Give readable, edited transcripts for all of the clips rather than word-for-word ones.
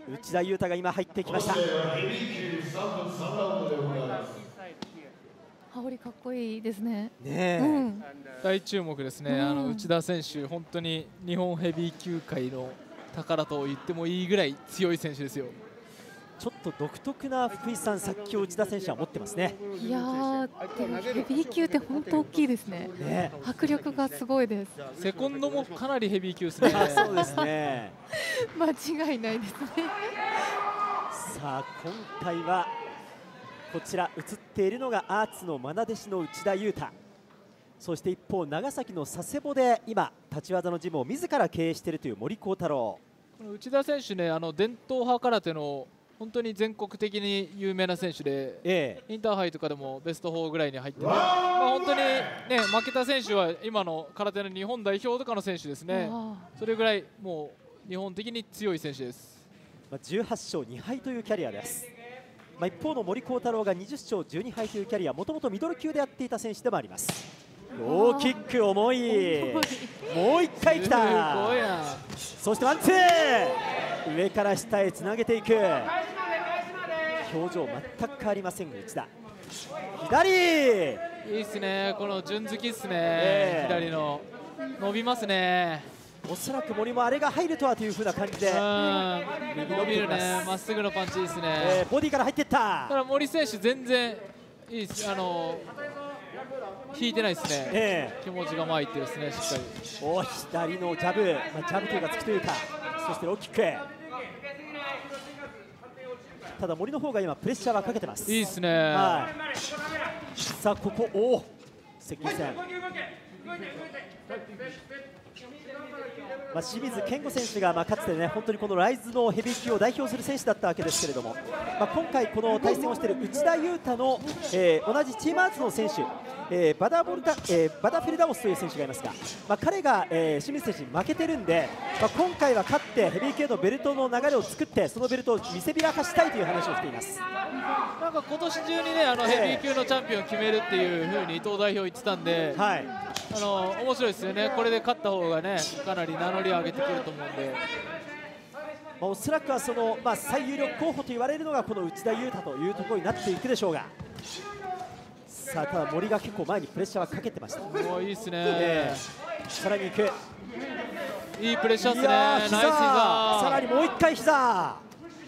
内田裕太が今入ってきました。 羽織かっこいいですね。 ねえ、 大注目ですね。内田選手、本当に日本ヘビー級界の宝と言ってもいいぐらい強い選手ですよ。 ちょっと独特な福井さん、殺気を内田選手は持ってますね。 いやー、でもヘビー級って本当大きいですね。迫力がすごいです。 セコンドもかなりヘビー級ですね。 そうですね。 間違いないですね。 さあ今回はこちら映っているのがアーツの愛弟子の内田裕太、そして一方長崎の佐世保で今立ち技のジムを自ら経営しているという森幸太郎。 この内田選手ね、伝統派空手の本当に全国的に有名な選手で、インターハイとかでもベスト4ぐらいに入ってね、本当にね、負けた選手は今の空手の日本代表とかの選手ですね。それぐらいもう日本的に強い選手です。 18勝2敗というキャリアです。一方の森幸太郎が20勝12敗というキャリア、もともとミドル級でやっていた選手でもあります。ローキック重い、もう1回来た。そしてワンツー、上から下へつなげていく。表情全く変わりません内田。左、いいですね、この順突きですね、左の伸びますね。 おそらく森もあれが入るとはというふうな感じで伸びるね、まっすぐのパンチいいですね。 ボディから入っていった。 だから森選手全然いいです、引いてないですね、気持ちが前いってるですね、しっかり。 左のジャブ、ジャブというか突きというか、そしてローキック。ただ森の方が今プレッシャーはかけてます。 いいですね。 さあここ接近戦、清水健吾選手がかつてね本当にこのライズのヘビー級を代表する選手だったわけですけれども、今回この対戦をしている内田裕太の、同じチームアーツの選手、バダフィルダオスという選手がいますが、彼が、清水選手に負けてるんで、今回は勝ってヘビー級のベルトの流れを作ってそのベルトを見せびらかしたいという話をしています。 なんか今年中にねヘビー級のチャンピオンを決めるっていうふうに伊藤代表言ってたんで、面白いですよね。これで勝った方がねかなり名乗りを上げてくると思うんで、 おそらくはその、最有力候補と言われるのがこの内田裕太というところになっていくでしょうが、さあただ森が結構前にプレッシャーはかけてました。 いいですね、 さらにいく、 いいプレッシャーですね。ナイス膝、 さらにもう1回膝。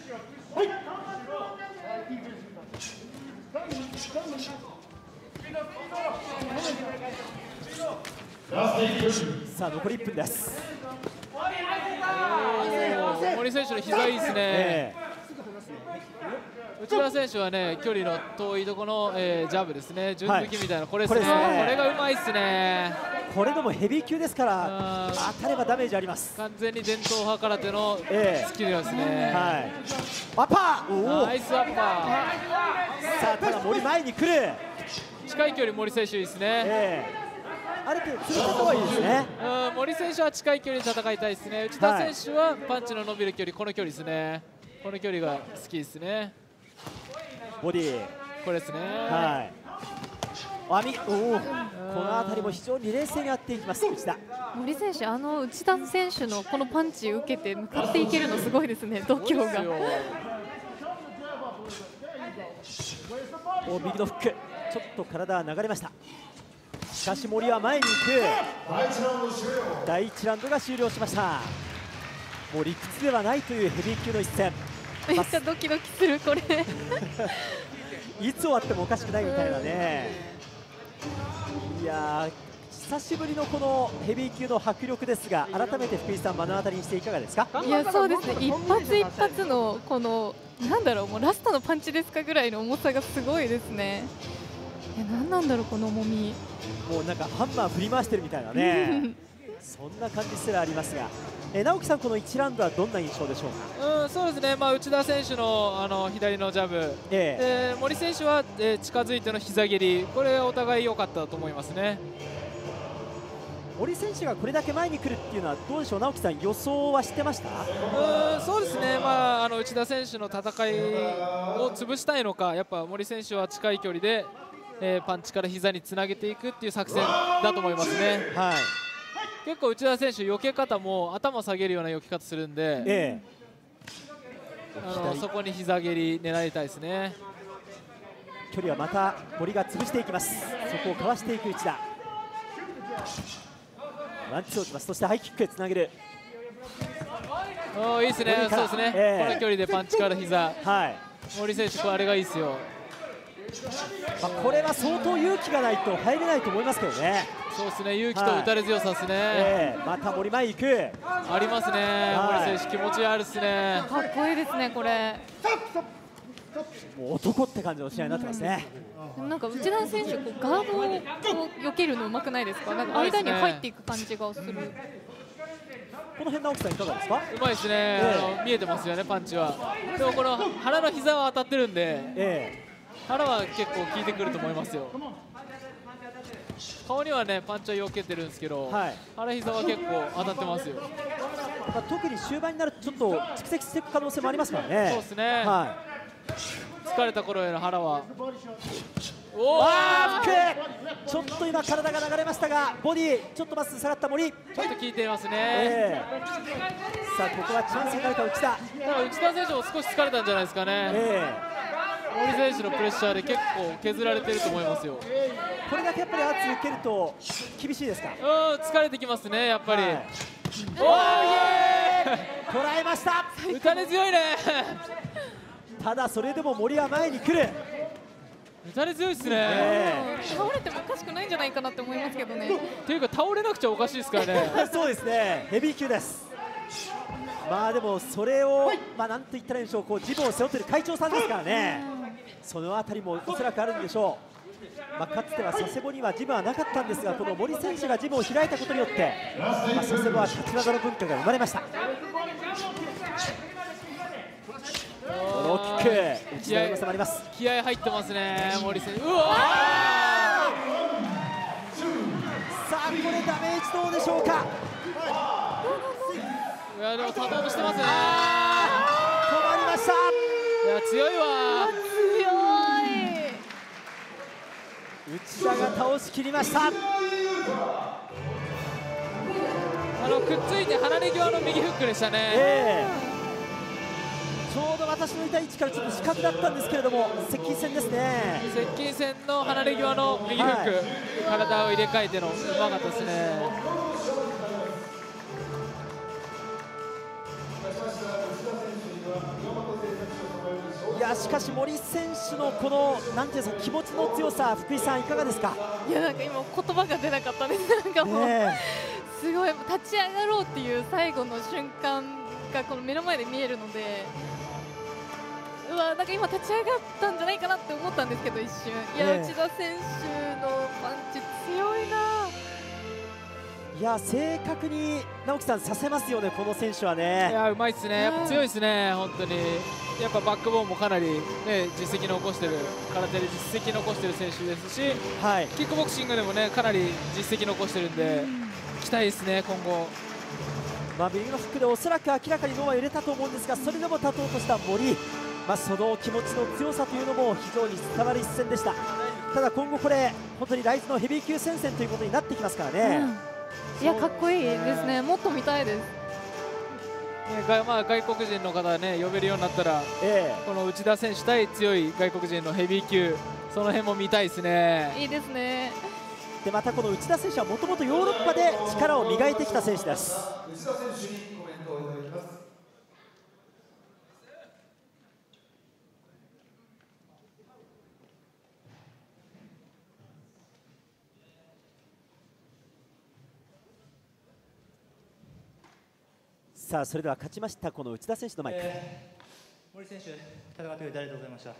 さあ残り1分です。 森選手の膝いいですね。内田選手はね距離の遠いところの、ジャブですね、順抜きみたいな、これですね、これがうまいですね。 これでもヘビー級ですから当たればダメージあります。 完全に伝統派空手のスキルですね。 アッパー、 ナイスアッパー。さあただ森前に来る、 近い距離森選手いいですね。 ある程度詰めた方がいいですね。 森選手は近い距離で戦いたいですね。内田選手はパンチの伸びる距離、この距離ですね。この距離が好きですね。 ボディ、 これですね。 網、この辺りも非常に冷静にやっていきます内田。 森選手、内田選手のこのパンチ受けて向かっていけるのすごいですね、度胸が。 右のフック、ちょっと体は流れました。しかし森は前に行く。第1ラウンドが終了しました。もう理屈ではないというヘビー級の一戦。 めっちゃドキドキするこれいつ終わってもおかしくないみたいなね。いやー、久しぶりのこのヘビー級の迫力ですが、改めて福井さん目の当たりにしていかがですか？ いや、そうですね、一発一発のこのなんだろう、もうラストのパンチですかぐらいの重さがすごいですね。何なんだろうこの重み。 もうなんかハンマー振り回してるみたいなねそんな感じすらありますが、直樹さん、この1ラウンドはどんな印象でしょうか？ そうですね、内田選手の左のジャブ、森選手は、近づいての膝蹴り、これお互い良かったと思いますね。 森選手がこれだけ前に来るっていうのはどうでしょう、直樹さん、予想はしてました？ そうですね、内田選手の戦いを潰したいのか、やっぱ森選手は近い距離で、パンチから膝につなげていくっていう作戦だと思いますね。結構内田選手、避け方も頭下げるような避け方するんで、 そこに膝蹴り狙いたいですね。 距離はまた森が潰していきます。そこをかわしていく内田。ワンツーをします。そしてハイキックへつなげる。 いいですね。そうですね、この距離でパンチから膝、森選手、あれがいいですよ。 これは相当勇気がないと入れないと思いますけどね。 そうですね、勇気と打たれ強さですね。 また森前行く。 ありますね、森選手、気持ちあるですね。 かっこいいですね、これ。 もう男って感じの試合になってますね。 なんか内田選手、ガードを避けるのうまくないですか？なんか間に入っていく感じがする。 この辺直樹さんいかがですか？ うまいですね、見えてますよね、パンチは。でもこの腹の膝は当たってるんで、腹は結構効いてくると思いますよ。顔にはねパンチは避けてるんですけど、腹膝は結構当たってますよ。 特に終盤になるとちょっと蓄積していく可能性もありますからね。 そうですね、疲れた頃への腹は。 ちょっと今体が流れましたが、ボディちょっとまっすぐ下がった森、 ちょっと効いていますね。 さあここはチャンスになるか内田。 内田選手も少し疲れたんじゃないですかね。森選手のプレッシャーで結構削られてると思いますよ。 これだけやっぱり圧受けると厳しいですか？ 疲れてきますね、やっぱり。 捉えました。 打たれ強いね。 ただそれでも森は前に来る。 打たれ強いですね。 倒れてもおかしくないんじゃないかなって思いますけどね。 っていうか倒れなくちゃおかしいですからね。 そうですね、ヘビー級です。まあでもそれをなんと言ったらいいんでしょう、こう自分を背負っている会長さんですからね。そのあたりもおそらくあるんでしょう。かつては佐世保にはジムはなかったんですが、この森選手がジムを開いたことによって佐世保は立ち技の文化が生まれました。このキック、内田の良さもあります。 気合入ってますね、森選手。さあこれダメージどうでしょうか。 いやでも立とうとしてますね。 止まりました。 いや強いわ。 内田が倒しきりました。 くっついて離れ際の右フックでしたね。 ちょうど私のいた位置からちょっと死角だったんですけれども、接近戦ですね。 接近戦の離れ際の右フック、体を入れ替えてのうまかったですね。 いやしかし森選手のこのなんていうんですか、気持ちの強さ、福井さんいかがですか？ いやなんか今言葉が出なかったです。なんかもう、すごい立ち上がろうっていう最後の瞬間がこの目の前で見えるので、なんか今立ち上がったんじゃないかなって思ったんですけど一瞬。いや、内田選手のパンチ強いな。 いや正確に直樹さんさせますよね、この選手はね。いやうまいですね、やっぱ強いですね、本当に。やっぱバックボーンもかなり、ね、実績残してる、空手で実績残してる選手ですし、はい、キックボクシングでもねかなり実績残してるんで、期待ですね、今後。右のフックでおそらく明らかに脳は揺れたと思うんですが、それでも立とうとした森、その気持ちの強さというのも非常に伝わる一戦でした。ただ今後これ本当にライズのヘビー級戦線ということになってきますからね。 いやかっこいいですね、もっと見たいです。 外国人の方ね呼べるようになったら、この内田選手対強い外国人のヘビー級、その辺も見たいですね。 いいですね。 でまたこの内田選手はもともとヨーロッパで力を磨いてきた選手です。 内田選手にコメントをいただきます。 さあそれでは勝ちましたこの内田選手のマイク。 森選手、戦ってくれてありがとうございました。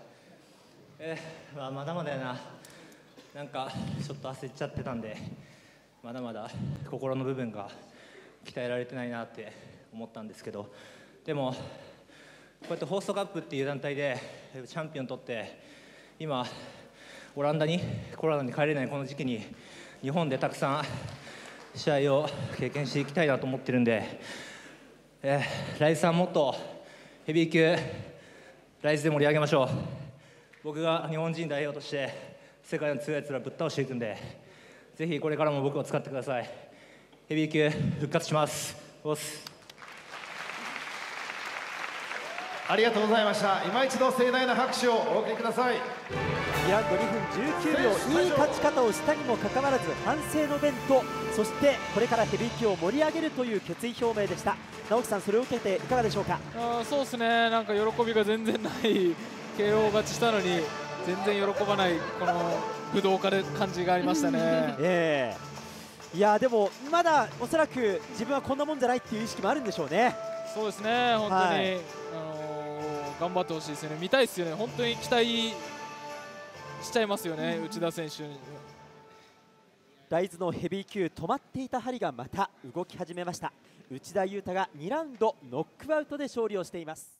まだまだやな、なんかちょっと焦っちゃってたんで、まだまだ心の部分が鍛えられてないなって思ったんですけど、でもこうやってホーストカップっていう団体でチャンピオン取って、今オランダにコロナに帰れないこの時期に日本でたくさん試合を経験していきたいなと思ってるんで、ライズさんもっとヘビー級ライズで盛り上げましょう。僕が日本人代表として世界の強いやつらぶっ倒していくんで、ぜひこれからも僕を使ってください。ヘビー級復活します。 ありがとうございました。今一度盛大な拍手をお送りください。 2ラウンド2分19秒、いい勝ち方をしたにもかかわらず反省の弁と、そしてこれからヘビー級を盛り上げるという決意表明でした。直樹さん、それを受けていかがでしょうか。 そうですね、なんか喜びが全然ない KO 勝ちしたのに全然喜ばないこの武道家で感じがありましたね。 いやでもまだおそらく自分はこんなもんじゃないっていう意識もあるんでしょうね。 そうですね、本当に、はい、頑張ってほしいですよね。見たいですよね。本当に期待しちゃいますよね、内田選手。 大豆のヘビー級、止まっていた針がまた動き始めました。内田裕太が2ラウンドノックアウトで勝利をしています。